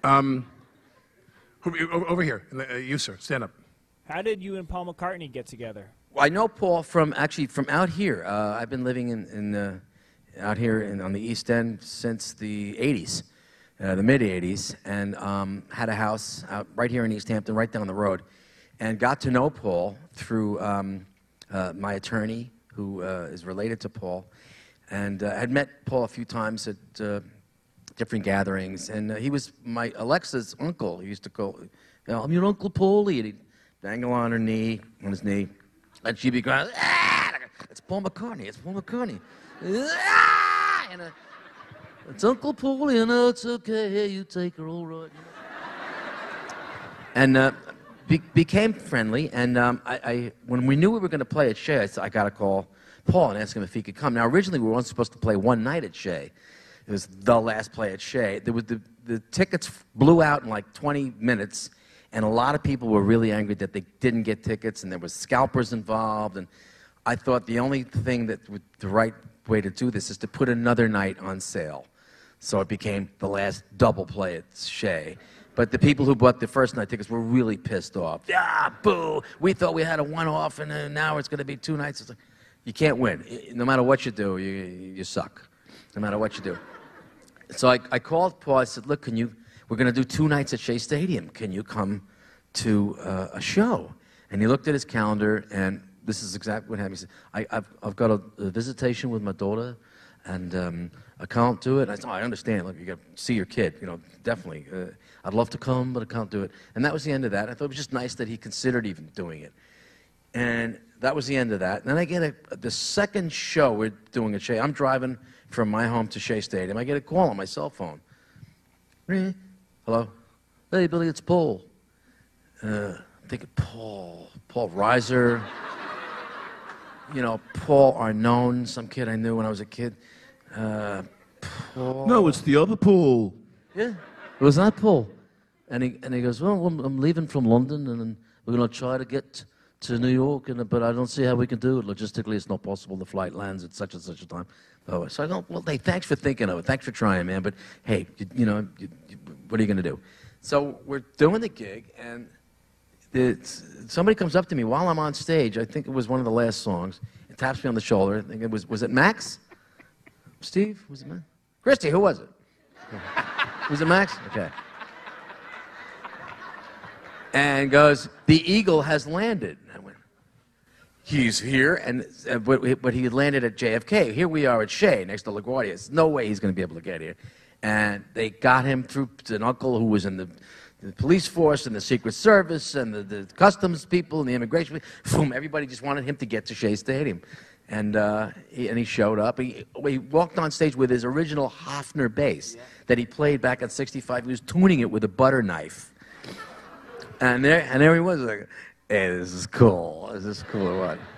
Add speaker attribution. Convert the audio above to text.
Speaker 1: Over here, you sir, stand up.
Speaker 2: How did you and Paul McCartney get together?
Speaker 3: Well, I know Paul from out here. I've been living out here on the East End since the 80s, the mid-80s, and had a house out right here in East Hampton, right down the road, and got to know Paul through my attorney, who is related to Paul, and had met Paul a few times at different gatherings, and he was my Alexa's uncle. He used to go, "I'm your Uncle Paulie," and he'd dangle on his knee, and she'd be crying, "Ah, it's Paul McCartney, it's Paul McCartney. Ah, and, it's Uncle Paulie, you know, it's okay, you take her all right." And became friendly, and when we knew we were going to play at Shea, I got to call Paul and ask him if he could come. Now, originally, we were only supposed to play one night at Shea. It was the last play at Shea. There was the tickets blew out in like 20 minutes, and a lot of people were really angry that they didn't get tickets, and there was scalpers involved. And I thought the only thing the right way to do this is to put another night on sale. So it became the last double play at Shea. But the people who bought the first night tickets were really pissed off. Yeah, boo! We thought we had a one-off, and now it's going to be two nights. It's like, you can't win. No matter what you do, you suck. No matter what you do. So I called Paul. I said, "Look, we're going to do 2 nights at Shea Stadium. Can you come to a show?" And he looked at his calendar, and this is exactly what happened. He said, I've got a visitation with my daughter, and I can't do it. And I said, "Oh, I understand. Look, you got to see your kid. You know, definitely. I'd love to come, but I can't do it." And that was the end of that. I thought it was just nice that he considered even doing it. And that was the end of that. And then I get the second show we're doing at Shea. I'm driving from my home to Shea Stadium. I get a call on my cell phone. Hello? "Hey, Billy, it's Paul." I'm thinking, Paul Reiser. You know, Paul Arnone, some kid I knew when I was a kid. Paul.
Speaker 4: No, it's the other Paul.
Speaker 3: Yeah, it was that Paul. And he goes, "Well, I'm leaving from London, and we're going to try to get to New York, but I don't see how we can do it. Logistically, it's not possible. The flight lands at such and such a time." Oh, so I go, "Well, hey, thanks for thinking of it. Thanks for trying, man. But hey, what are you going to do?" So we're doing the gig, and somebody comes up to me while I'm on stage. I think it was one of the last songs. It taps me on the shoulder. I think it was it Max? Steve? Was it Max? Christy, who was it? Was it Max? Okay. And goes, "The Eagle has landed." And I went, "He's here," but he had landed at JFK. Here we are at Shea, next to LaGuardia. There's no way he's going to be able to get here. And they got him through an uncle who was in the police force and the Secret Service and the customs people and the immigration. Boom, everybody just wanted him to get to Shea Stadium. And he showed up. He walked on stage with his original Hofner bass that he played back at 65. He was tuning it with a butter knife. And there he was, like, "Hey, this is cool. This is cool or what?"